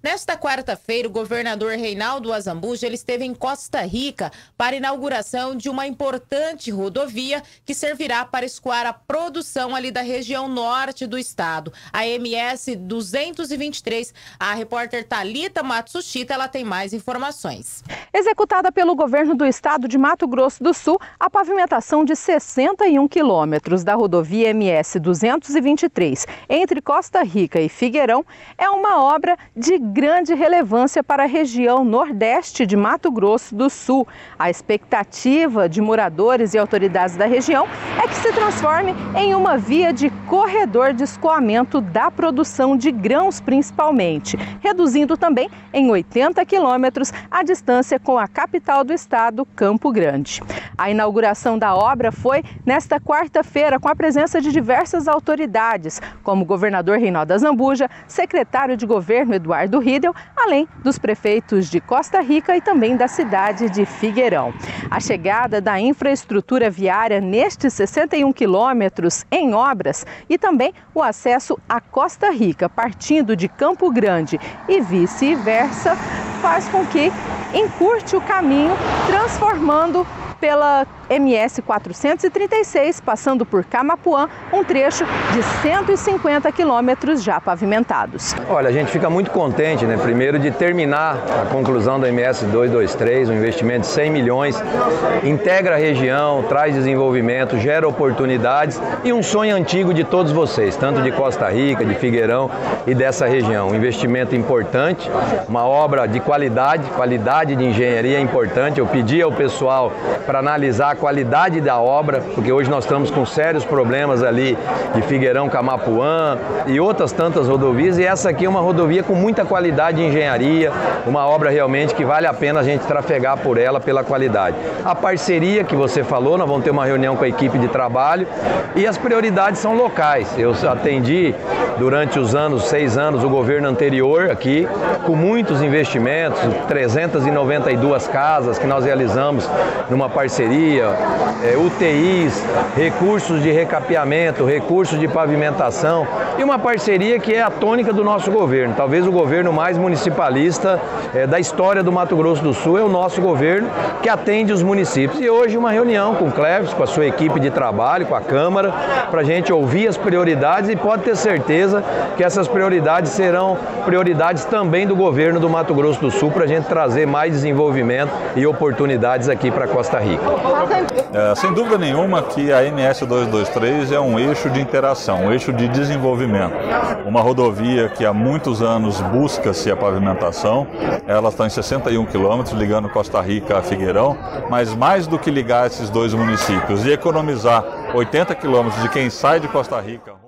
Nesta quarta-feira, o governador Reinaldo Azambuja ele esteve em Costa Rica para a inauguração de uma importante rodovia que servirá para escoar a produção ali da região norte do estado, a MS 223. A repórter Thalita Matsushita, ela tem mais informações. Executada pelo governo do estado de Mato Grosso do Sul, a pavimentação de 61 quilômetros da rodovia MS 223 entre Costa Rica e Figueirão é uma obra de grande relevância para a região nordeste de Mato Grosso do Sul. A expectativa de moradores e autoridades da região é que se transforme em uma via de corredor de escoamento da produção de grãos principalmente, reduzindo também em 80 quilômetros a distância com a capital do estado, Campo Grande. A inauguração da obra foi nesta quarta-feira com a presença de diversas autoridades, como o governador Reinaldo Azambuja, secretário de governo Eduardo Riedel, além dos prefeitos de Costa Rica e também da cidade de Figueirão. A chegada da infraestrutura viária nestes 61 quilômetros em obras e também o acesso a Costa Rica, partindo de Campo Grande e vice-versa, faz com que encurte o caminho, transformando pela MS 436, passando por Camapuã, um trecho de 150 quilômetros já pavimentados. Olha, a gente fica muito contente, né? Primeiro de terminar a conclusão da MS 223, um investimento de 100 milhões, integra a região, traz desenvolvimento, gera oportunidades e um sonho antigo de todos vocês, tanto de Costa Rica, de Figueirão e dessa região. Um investimento importante, uma obra de qualidade de engenharia importante. Eu pedi ao pessoal para analisar a qualidade da obra, porque hoje nós estamos com sérios problemas ali de Figueirão, Camapuã e outras tantas rodovias, e essa aqui é uma rodovia com muita qualidade de engenharia, uma obra realmente que vale a pena a gente trafegar por ela pela qualidade. A parceria que você falou, nós vamos ter uma reunião com a equipe de trabalho e as prioridades são locais. Eu atendi durante os 6 anos, o governo anterior aqui, com muitos investimentos, 392 casas que nós realizamos numa parceria, UTIs, recursos de recapeamento, recursos de pavimentação e uma parceria que é a tônica do nosso governo. Talvez o governo mais municipalista da história do Mato Grosso do Sul é o nosso governo, que atende os municípios. E hoje uma reunião com o Cleves, com a sua equipe de trabalho, com a Câmara, para a gente ouvir as prioridades, e pode ter certeza que essas prioridades serão prioridades também do governo do Mato Grosso do Sul, para a gente trazer mais desenvolvimento e oportunidades aqui para Costa Rica. Sem dúvida nenhuma que a MS 223 é um eixo de interação, um eixo de desenvolvimento. Uma rodovia que há muitos anos busca-se a pavimentação, ela está em 61 quilômetros ligando Costa Rica a Figueirão, mas mais do que ligar esses dois municípios e economizar 80 quilômetros de quem sai de Costa Rica